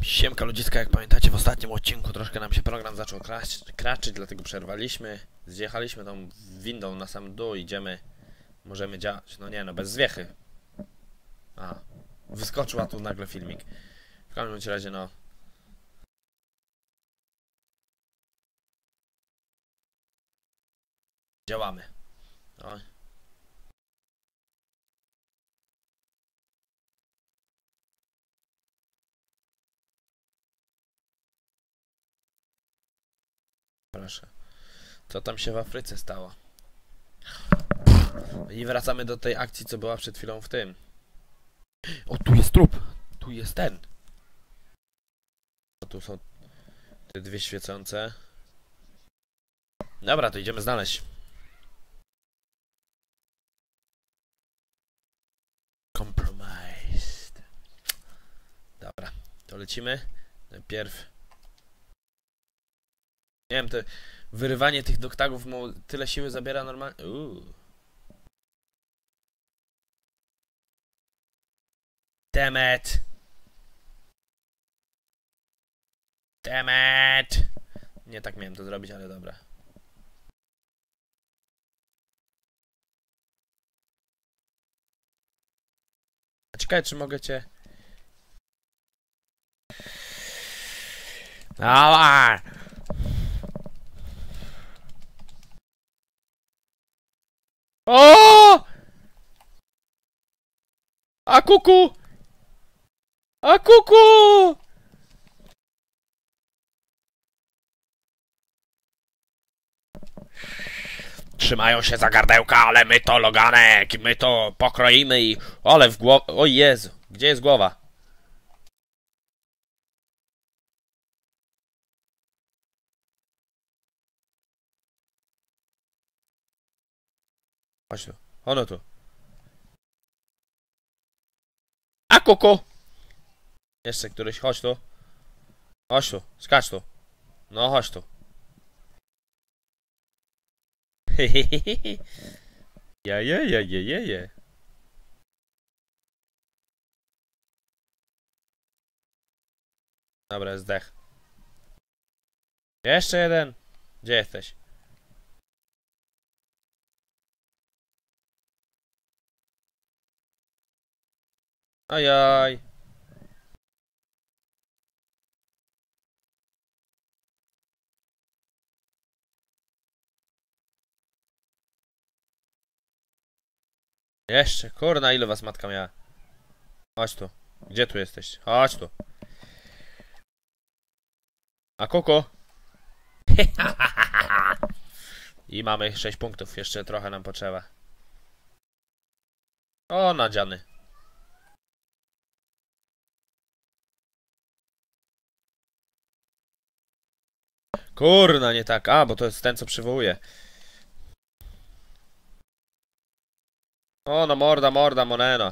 Siemka ludziska, jak pamiętacie w ostatnim odcinku troszkę nam się program zaczął kraczyć, dlatego przerwaliśmy. Zjechaliśmy tą windą na sam dół, idziemy. Możemy działać, no nie no, bez zwiechy. A, wyskoczyła tu nagle filmik. W każdym razie no. Działamy. Oj. Proszę. Co tam się w Afryce stało? I wracamy do tej akcji, co była przed chwilą w tym. O, tu jest trup! Tu jest ten! O, tu są te dwie świecące. Dobra, to idziemy znaleźć. Compromised. Dobra, to lecimy. Najpierw... Nie wiem, to wyrywanie tych doktagów mu tyle siły zabiera normalnie. Damn it! Damn it! Nie tak miałem to zrobić, ale dobra. Ciekawe, czy mogę cię... Dawaj! O! A kuku! A kuku! Trzymają się za gardełka, ale my to Loganek, my to pokroimy i... Ale w głowę... O Jezu, gdzie jest głowa? Chodź tu, ono tu. A kuku! Jeszcze któryś, chodź tu. Chodź tu, skacz tu. No chodź tu. Je. Dobra, zdech. Jeszcze jeden. Gdzie jesteś? Ajaj. Jeszcze, kurna, ile was matka miała? Chodź tu. Gdzie tu jesteś? Chodź tu. A kuku? I mamy 6 punktów. Jeszcze trochę nam potrzeba. O, nadziany. Kurna, nie tak. A, bo to jest ten, co przywołuje. O, no morda, moneno.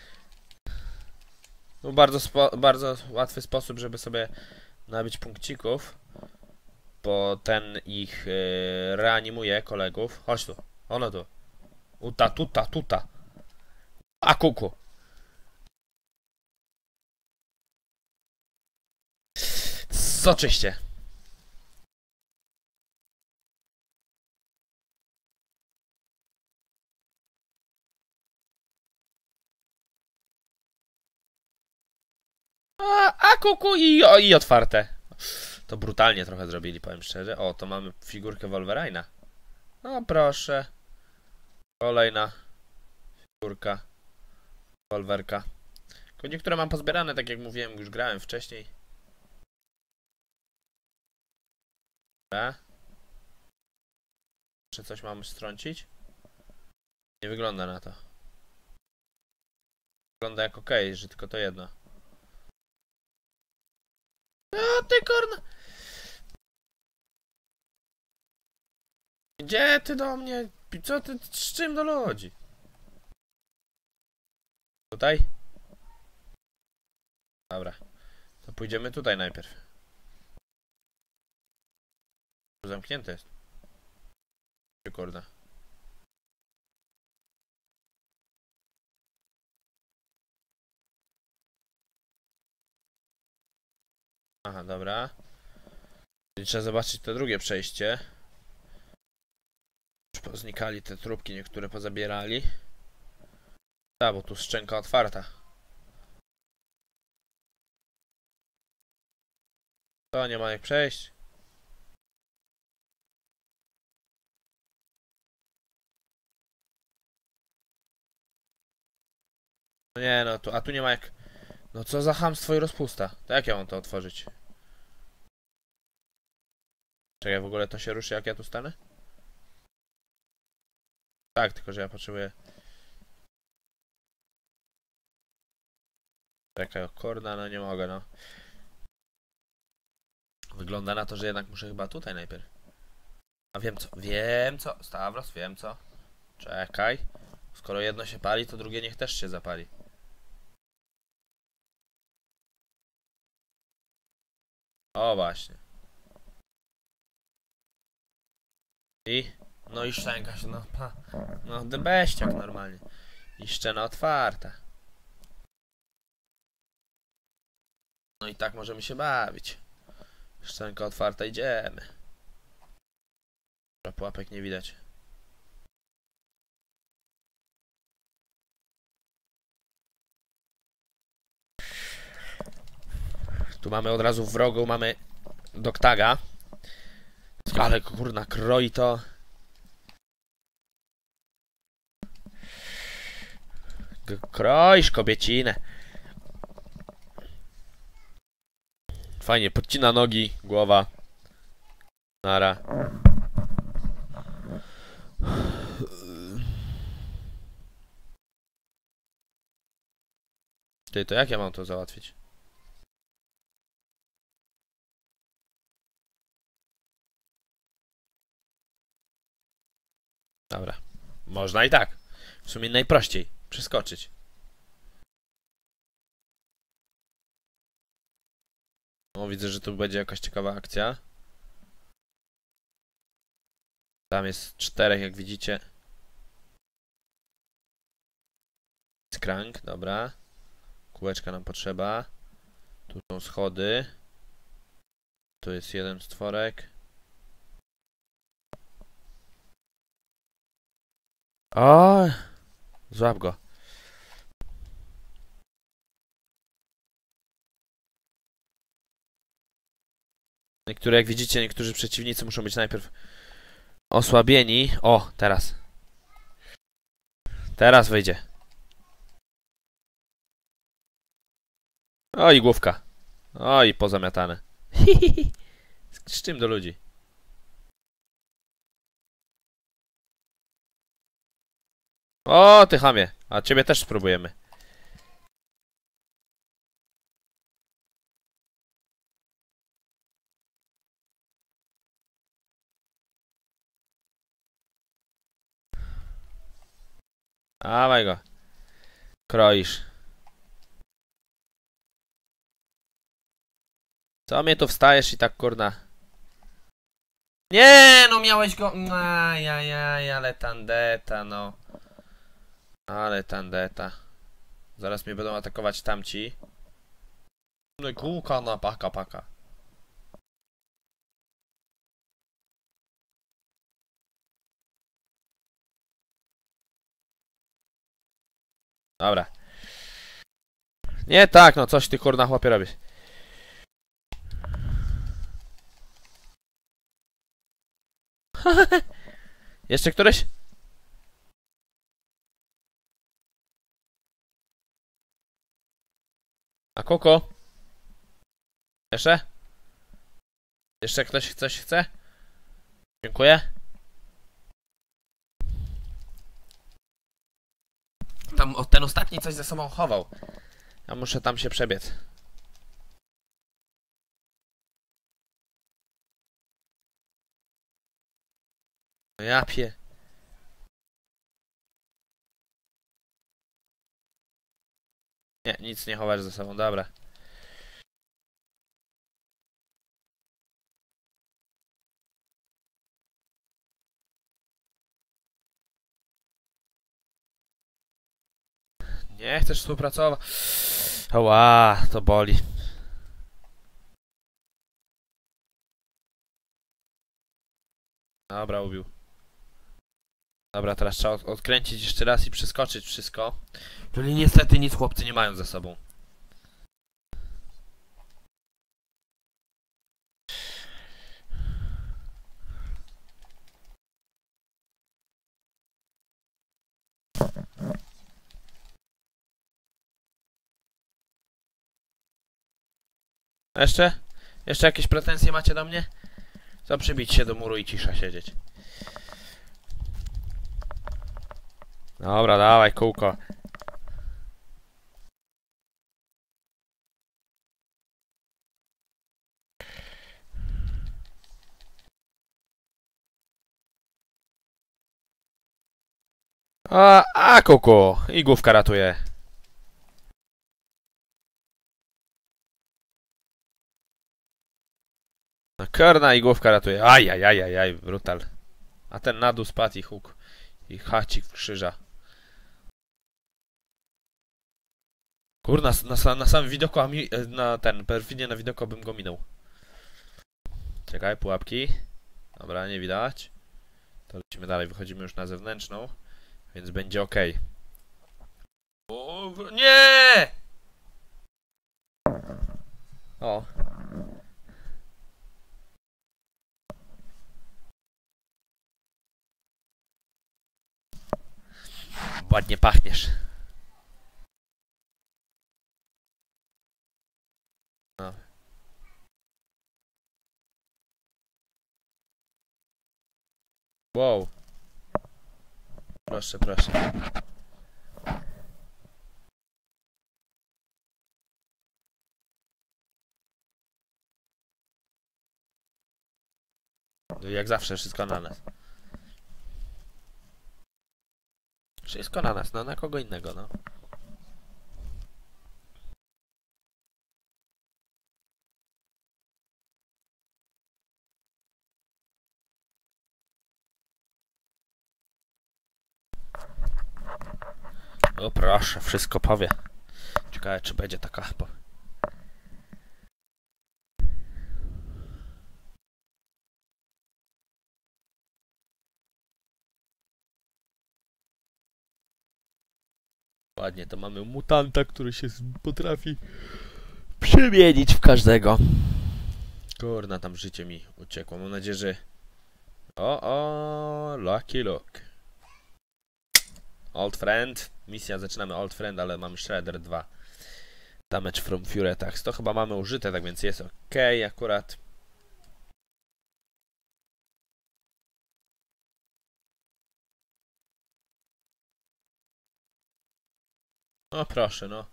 No, bardzo łatwy sposób, żeby sobie nabić punkcików. Bo ten ich reanimuje kolegów. Chodź tu. Ono tu. Tuta. A kuku. Soczyście. A kuku i otwarte. To brutalnie trochę zrobili, powiem szczerze. O, to mamy figurkę Wolverina. No proszę. Kolejna figurka Wolverka. Tylko niektóre mam pozbierane, tak jak mówiłem, już grałem wcześniej. Dobra. Czy coś mam strącić? Nie wygląda na to. Wygląda jak ok, że tylko to jedno. A ty korna! Gdzie ty do mnie? Co ty, z czym do ludzi? Tutaj? Dobra. To pójdziemy tutaj najpierw. Zamknięte jest. Kurde. Aha, dobra. Czyli trzeba zobaczyć to drugie przejście. Już poznikali te trupki, niektóre pozabierali. Tak, bo tu szczęka otwarta. To nie ma jak przejść. No nie, no tu, a tu nie ma jak... No co za chamstwo i rozpusta. To jak ja mam to otworzyć? Czekaj, w ogóle to się ruszy jak ja tu stanę? Tak, tylko że ja potrzebuję... Czekaj, o korda, no nie mogę, no. Wygląda na to, że jednak muszę chyba tutaj najpierw. A wiem co, Stawros, wiem co. Czekaj. Skoro jedno się pali, to drugie niech też się zapali. O właśnie. I? No i szczęka się, no pa. No debeściak normalnie. I szczena otwarta. No i tak możemy się bawić. Szczęka otwarta, idziemy. Pułapek nie widać. Tu mamy od razu w rogu, mamy Doktaga. Ale kurna, kroi to. Kroisz kobiecinę. Fajnie, podcina nogi, głowa. Nara. Ty, to jak ja mam to załatwić? Dobra. Można i tak. W sumie najprościej. Przeskoczyć. O, widzę, że tu będzie jakaś ciekawa akcja. Tam jest 4, jak widzicie. Skrank, dobra. Kółeczka nam potrzeba. Tu są schody. Tu jest jeden stworek. O! Złap go. Niektóre, jak widzicie, niektórzy przeciwnicy muszą być najpierw osłabieni. O, teraz. Teraz wyjdzie. O, i główka. O, i pozamiatane. Z czym do ludzi? O, ty chamie. A ciebie też spróbujemy. Dawaj go. Kroisz. Co mnie tu wstajesz i tak kurna? Nie, no miałeś go. Ajajaj, ale tandeta, no. Ale tandeta. Zaraz mnie będą atakować tamci. No i kółka na paka, paka. Dobra. Nie tak, no coś ty kurna chłopie robisz. Jeszcze któryś? A Koko? Jeszcze? Jeszcze ktoś coś chce? Dziękuję. Tam ten ostatni coś ze sobą chował. Ja muszę tam się przebiec. Ja pie... Nie, nic nie chowasz ze sobą, dobra. Nie chcesz współpracować. Ła, to boli. Dobra, ubił. Dobra, teraz trzeba odkręcić jeszcze raz i przeskoczyć wszystko. Czyli niestety nic chłopcy nie mają ze sobą. A jeszcze? Jeszcze jakieś pretensje macie do mnie? Co przybić się do muru i cisza siedzieć. Dobra, dawaj kółko. A kuku! I główka ratuje. No korna i główka ratuje. Ajajajajaj, brutal. A ten na dół spadł i huk. I hacik w krzyża. Kurna, na samym widoku, a mi, na ten, perfidnie na widoku bym go minął. Czekaj, pułapki. Dobra, nie widać. To lecimy dalej, wychodzimy już na zewnętrzną. Więc będzie ok. O, nie! O. Ładnie pachniesz. No. Wow. Proszę, proszę. Jak zawsze, wszystko na nas. Wszystko na nas, no na kogo innego, no. O proszę, wszystko powie. Ciekawe, czy będzie taka... Ładnie, to mamy mutanta, który się potrafi przemienić w każdego. Kurna, tam życie mi uciekło. Mam nadzieję, że... O, Lucky Luke. Old Friend. Misja, zaczynamy Old Friend, ale mamy Shredder 2. Damage from Fury Attacks. To chyba mamy użyte, tak więc jest ok akurat. O proszę, no.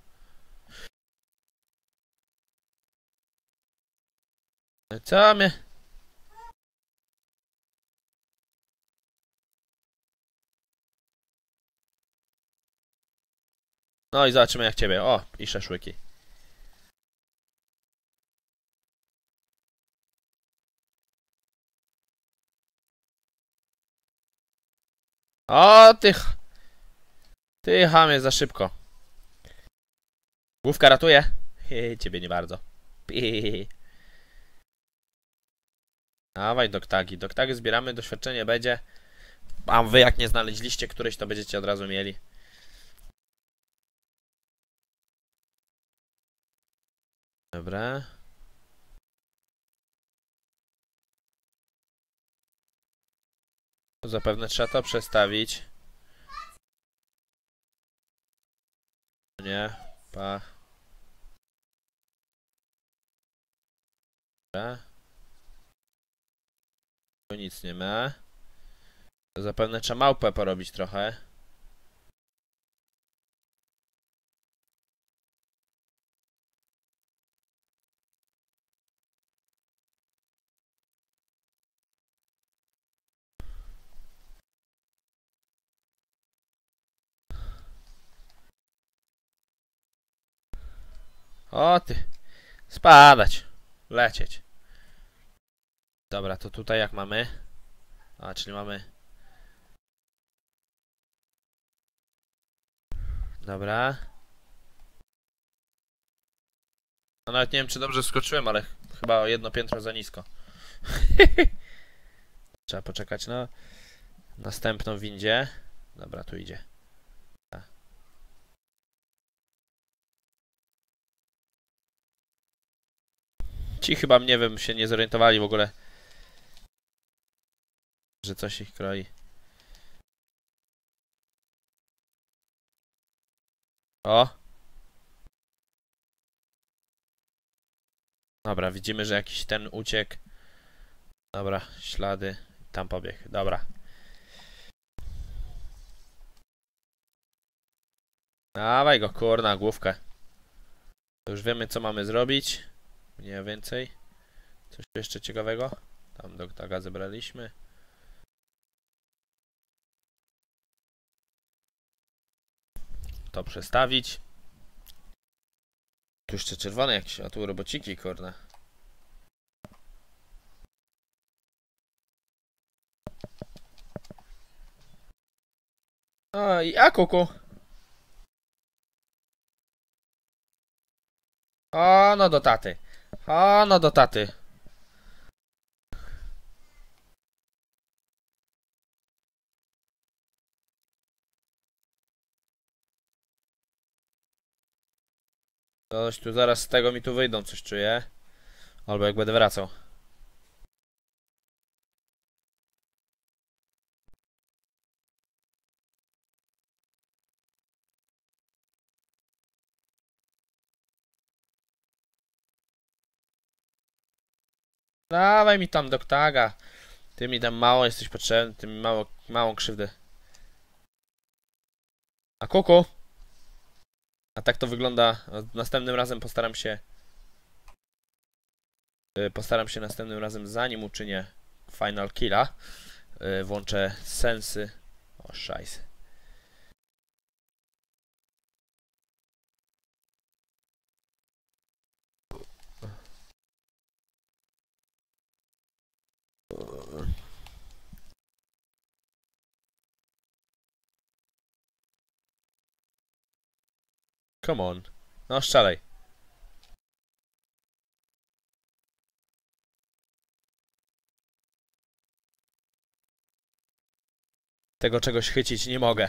Co mnie? No i zobaczymy jak ciebie. O, i szaszłyki. O, Ty chamie za szybko. Główka ratuje. Ciebie nie bardzo. Dawaj doktagi. Doktagi zbieramy, doświadczenie będzie. A wy jak nie znaleźliście któreś, to będziecie od razu mieli. Dobra. Zapewne trzeba to przestawić. Nie. Pa. Dobra. Tu nic nie ma. To zapewne trzeba małpę porobić trochę. O ty. Spadać. Lecieć. Dobra, to tutaj jak mamy? A, czyli mamy... Dobra. No nawet nie wiem czy dobrze skoczyłem, ale chyba o jedno piętro za nisko. trzeba poczekać na następną windzie. Dobra, tu idzie. Ci chyba, nie wiem, się nie zorientowali w ogóle, że coś ich kroi. O! Dobra, widzimy, że jakiś ten uciekł. Dobra, ślady. Tam pobiegł. Dobra. Dawaj go, kurna, główkę. To już wiemy, co mamy zrobić. Mniej więcej. Coś tu jeszcze ciekawego? Tam do taga zebraliśmy. To przestawić. Tu jeszcze czerwone jakieś, a tu robociki, kurna. O, i a kuku. O, no do taty. O, no do taty. Coś tu zaraz z tego mi tu wyjdą, coś czuję. Albo jak będę wracał. Dawaj mi tam doktaga. Ty mi tam mało jesteś potrzebny, ty mi małą krzywdę. A kuku? A tak to wygląda. Następnym razem postaram się... następnym razem, zanim uczynię Final Killa, włączę sensy. O, szajs. Come on. No, strzelaj. Tego czegoś chycić nie mogę.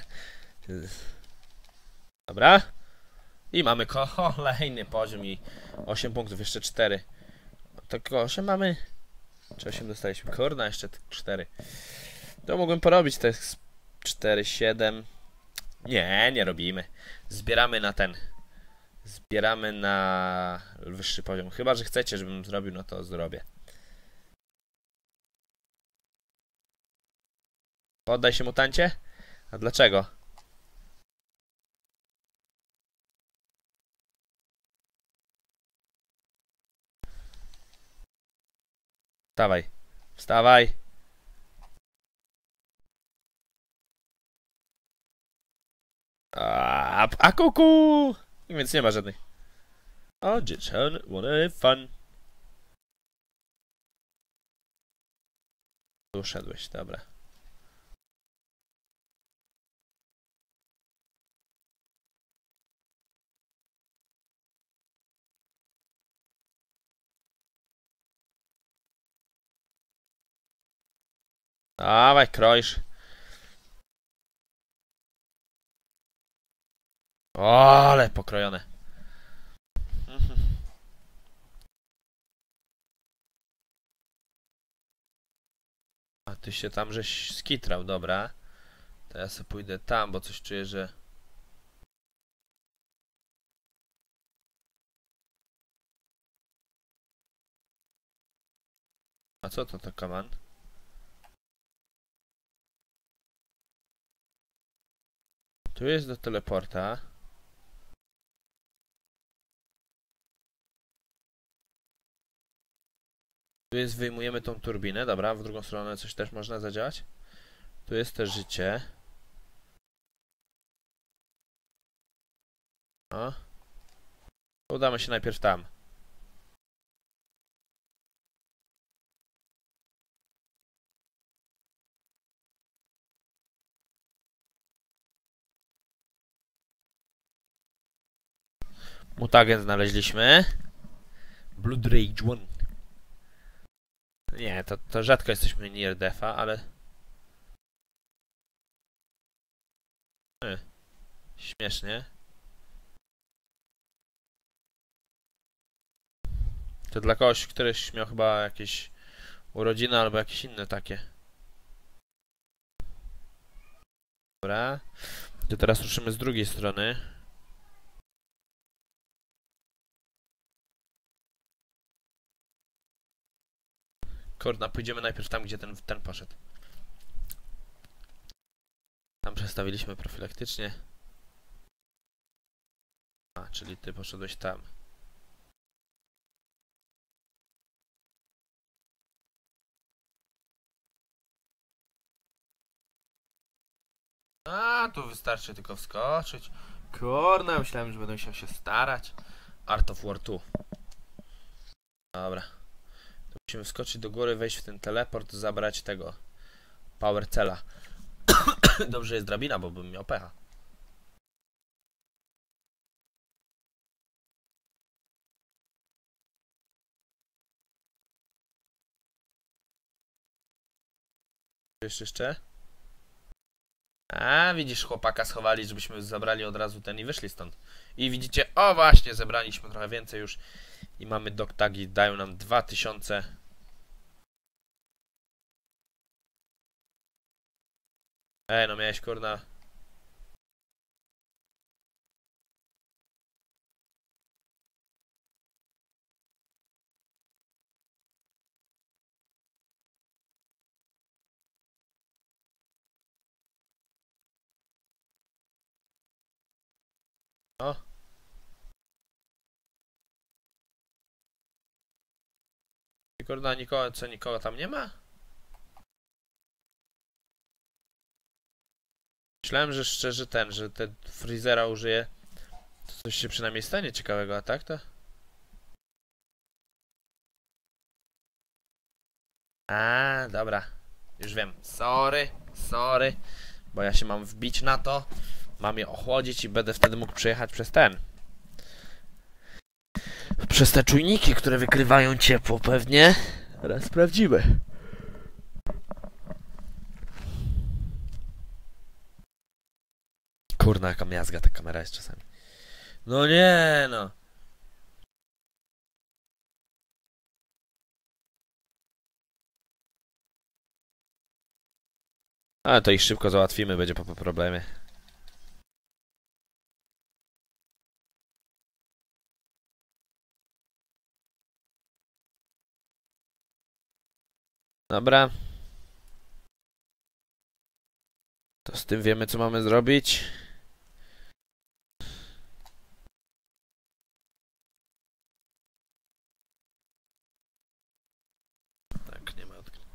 Dobra. I mamy kolejny poziom i 8 punktów, jeszcze 4. Tylko 8 mamy. Czy 8 dostaliśmy? Kurna, jeszcze 4. To mogłem porobić te 4, 7. Nie, nie robimy. Zbieramy na ten. Zbieramy na wyższy poziom. Chyba że chcecie, żebym zrobił, no to zrobię. Poddaj się, mutancie? A dlaczego? Wstawaj. Wstawaj. A kuku! Więc nie ma żadnej. O, dziecian, wanna have fun. Tu szedłeś, dobra. Dawaj, kroisz. O, ale pokrojone. A ty się tam żeś skitrał, dobra. To ja sobie pójdę tam, bo coś czuję, że... A co to kaman? Tu jest do teleporta. Tu jest, wyjmujemy tą turbinę, dobra, w drugą stronę coś też można zadziałać. Tu jest też życie. O. Udamy się najpierw tam. Mutagen znaleźliśmy. Blood Rage 1. Nie, to rzadko jesteśmy near defa, ale... Śmiesznie. To dla kogoś, któryś miał chyba jakieś urodziny albo jakieś inne takie. Dobra. To teraz ruszymy z drugiej strony. Kurna, pójdziemy najpierw tam, gdzie ten poszedł. Tam przestawiliśmy profilaktycznie. A, czyli ty poszedłeś tam. A, tu wystarczy tylko wskoczyć. Kurna, myślałem, że będę musiał się starać. Art of War 2. Dobra. To musimy wskoczyć do góry, wejść w ten teleport, zabrać tego Power Cella. Dobrze jest drabina, bo bym miał pecha. Jeszcze? A, widzisz, chłopaka schowali, żebyśmy zabrali od razu ten i wyszli stąd. I widzicie, o właśnie, zebraliśmy trochę więcej już. I mamy dog tagi, dają nam 2000. Ej, no miałeś kurna. O. I kurna, nikogo tam nie ma? Myślałem, że szczerze że ten Freezera użyje. To coś się przynajmniej stanie ciekawego, a tak to? A, dobra. Już wiem. Sorry. Bo ja się mam wbić na to. Mam je ochłodzić i będę wtedy mógł przejechać przez te czujniki, które wykrywają ciepło pewnie. Teraz sprawdzimy. Kurna, jaka miazga ta kamera jest czasami. No nie, no. Ale to ich szybko załatwimy, będzie po problemie. Dobra. To z tym wiemy, co mamy zrobić. Tak, nie ma odkrycia.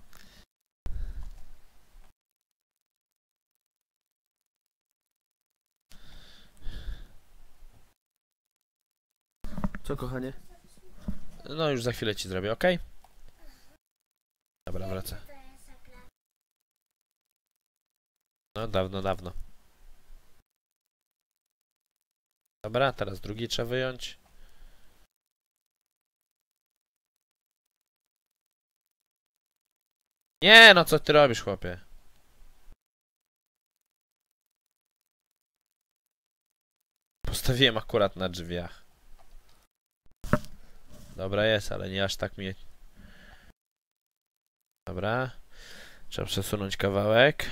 Co, kochanie? No, już za chwilę ci zrobię, ok? Dobra, wracę. No, dawno. Dobra, teraz drugi trzeba wyjąć. Nie, no co ty robisz, chłopie? Postawiłem akurat na drzwiach. Dobra jest, ale nie aż tak mi... Dobra. Trzeba przesunąć kawałek.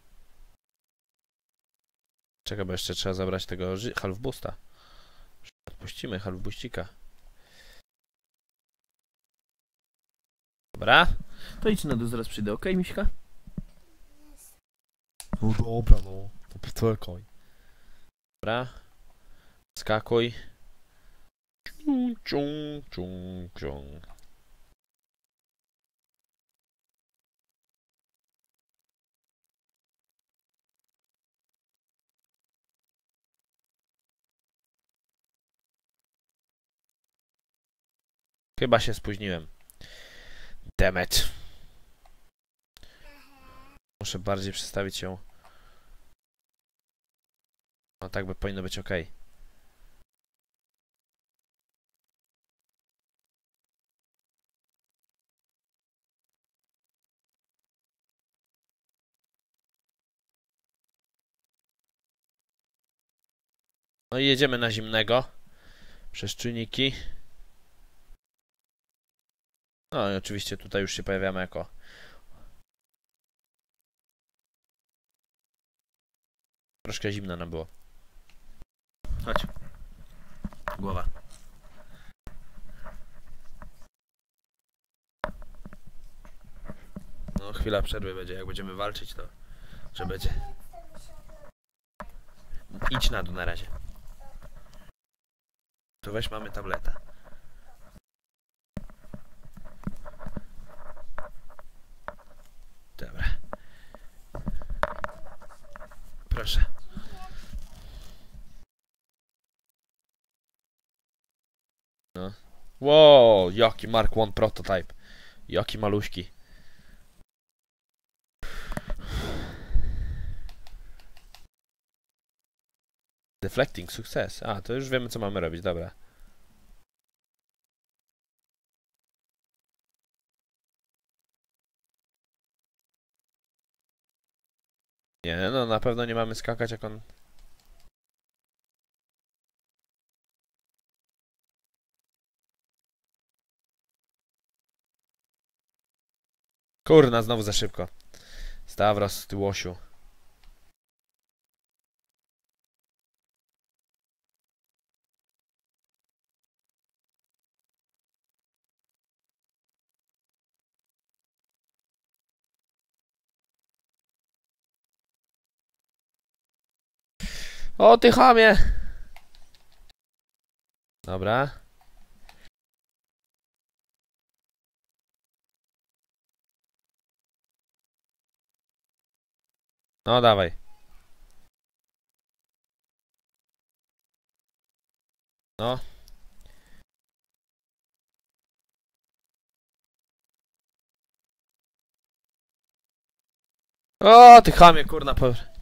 Czekaj, bo jeszcze trzeba zabrać tego half boosta. Odpuścimy half boostika. Dobra. To idź na dół, zaraz przyjdę, okej, Miśka? No dobra, no. To poczekaj. Dobra. Skakuj. Ciung. Chyba się spóźniłem. Dammit. Muszę bardziej przestawić ją. No tak by powinno być ok. No i jedziemy na zimnego. Przez czujniki. No i oczywiście tutaj już się pojawiamy jako... Troszkę zimno nam było. Chodź. Głowa. No chwila przerwy będzie, jak będziemy walczyć to... Że będzie... Idź na dół na razie. Tu weź, mamy tableta. Dobra. Proszę. No. Wow, jaki Mark I prototype. Jaki maluśki. Deflecting sukces. A, to już wiemy, co mamy robić, dobra. Nie, no na pewno nie mamy skakać, jak on... Kurna, znowu za szybko. Stavros, ty łosiu. O, ty chamie! Dobra. No, dawaj. No. O, ty chamie, kurna,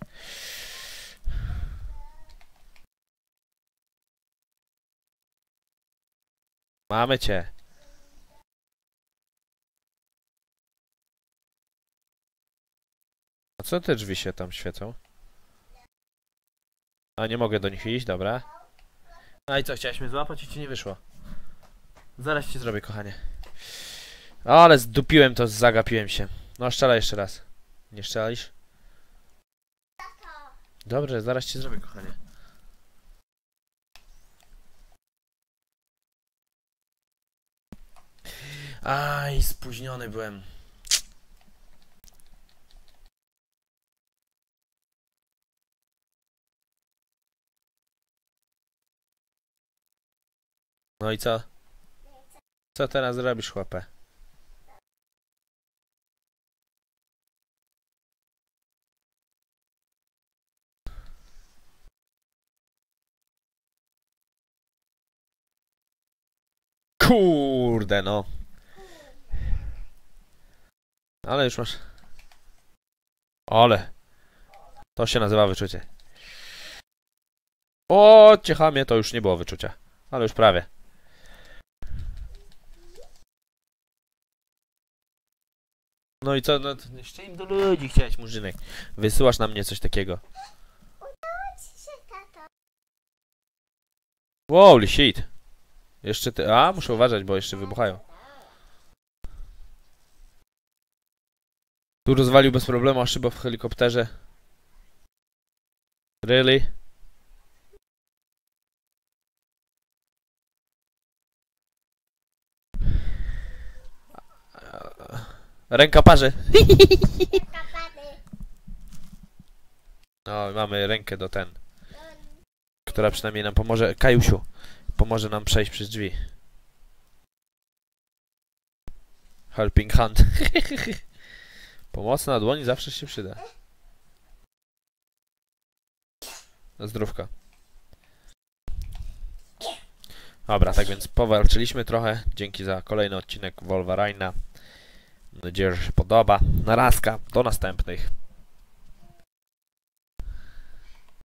Mamy cię. A co te drzwi się tam świecą? A nie mogę do nich iść, dobra. A i co, chciałeś mnie złapać i ci nie wyszło. Zaraz ci zrobię, kochanie. Ale zdupiłem to, zagapiłem się. No, strzelaj jeszcze raz. Nie strzelisz? Dobrze, zaraz ci zrobię, kochanie. Aj, spóźniony byłem. No i co? Co teraz robisz, chłopie? Kurde, no. Ale już masz... Ale. To się nazywa wyczucie. O, ciechamie, to już nie było wyczucia. Ale już prawie. No i co? No, jeszcze im do ludzi chciałeś, murzynek. Wysyłasz na mnie coś takiego. Holy shit. Jeszcze ty... A, muszę uważać, bo jeszcze wybuchają. Tu rozwalił bez problemu szybę w helikopterze. Really? Ręka parzy. No, mamy rękę do ten. Która przynajmniej nam pomoże. Kajusiu. Pomoże nam przejść przez drzwi. Helping hand. Pomocna dłoń zawsze się przyda. Na zdrówka. Dobra, tak więc powalczyliśmy trochę. Dzięki za kolejny odcinek Wolverine'a. Mam nadzieję, że się podoba. Narazka. Do następnych.